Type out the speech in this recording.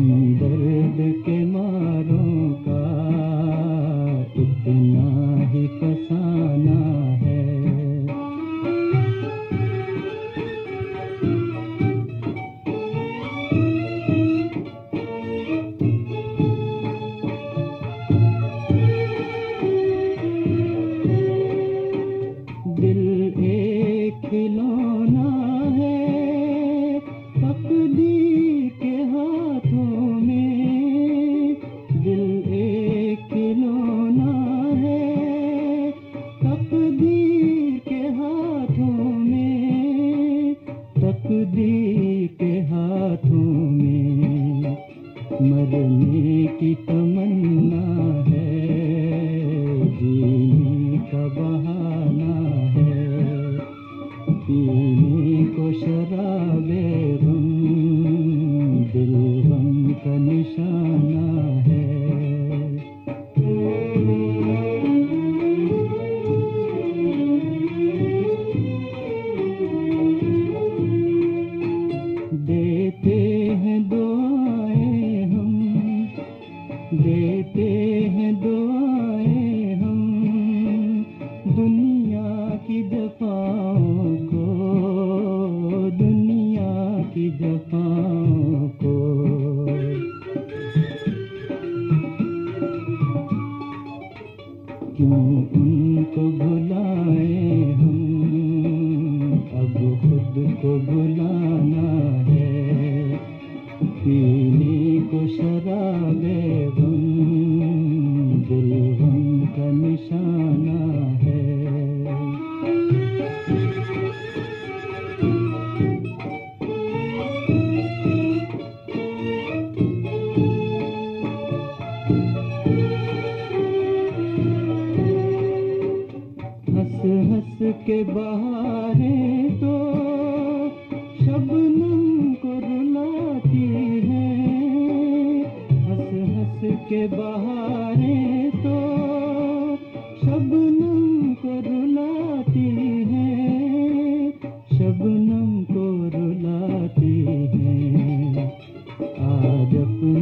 दर्द के मारों का इतना ही फसाना है। दिल एक खिलौना है तकदीर के हाथों में। दिल एक खिलौना है तकदीर के हाथों में। तकदीर के हाथों में मरने की तमन्ना है, जीने का बहाना है। पीने को शराबे गम, दिल गम का निशाना है। देते हैं दुआएं हम, देते हैं दुआएं हम दुनिया की जफाओं को, दुनिया की जफाओं को। क्यों उनको भुलाए हम, अब खुद को भुलाना है। पीने को शराबे गम, दिल गम का निशाना है। हंस हंस के बहारें तो शबनम को रुलाती हैं। हंस हंस के बहारें तो शबनम को रुलाती हैं, शबनम को रुलाती हैं। आज अपने